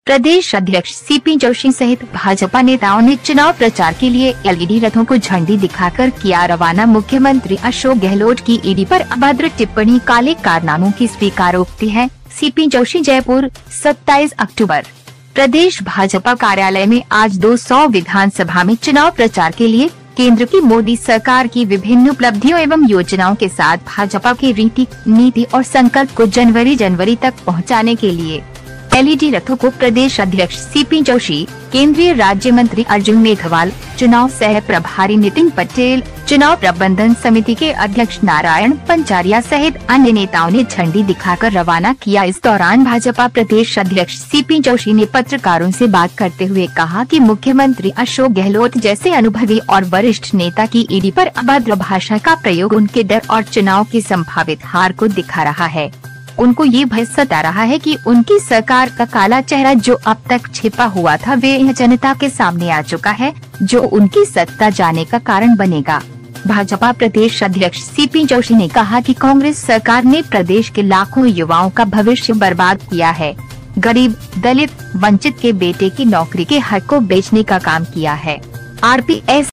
प्रदेश अध्यक्ष सीपी जोशी सहित भाजपा नेताओं ने चुनाव प्रचार के लिए एलईडी रथों को झंडी दिखाकर किया रवाना। मुख्यमंत्री अशोक गहलोत की ईडी पर अभद्र टिप्पणी काले कारनामों की स्वीकारोक्ति है। सीपी जोशी, जयपुर, 27 अक्टूबर। प्रदेश भाजपा कार्यालय में आज 200 विधानसभा में चुनाव प्रचार के लिए केंद्र की मोदी सरकार की विभिन्न उपलब्धियों एवं योजनाओं के साथ भाजपा की रीति, नीति और संकल्प को जनवरी तक पहुंचाने के लिए एलईडी रथों को प्रदेश अध्यक्ष सीपी जोशी, केंद्रीय राज्य मंत्री अर्जुन मेघवाल, चुनाव सह प्रभारी नितिन पटेल, चुनाव प्रबंधन समिति के अध्यक्ष नारायण पंचारिया सहित अन्य नेताओं ने झंडी दिखाकर रवाना किया। इस दौरान भाजपा प्रदेश अध्यक्ष सीपी जोशी ने पत्रकारों से बात करते हुए कहा कि मुख्यमंत्री अशोक गहलोत जैसे अनुभवी और वरिष्ठ नेता की ईडी पर अभद्र भाषा का प्रयोग उनके डर और चुनाव की संभावित हार को दिखा रहा है। उनको ये भय सता रहा है कि उनकी सरकार का काला चेहरा जो अब तक छिपा हुआ था वे यह जनता के सामने आ चुका है, जो उनकी सत्ता जाने का कारण बनेगा। भाजपा प्रदेश अध्यक्ष सीपी जोशी ने कहा कि कांग्रेस सरकार ने प्रदेश के लाखों युवाओं का भविष्य बर्बाद किया है। गरीब, दलित, वंचित के बेटे की नौकरी के हक को बेचने का काम किया है। आरपीएस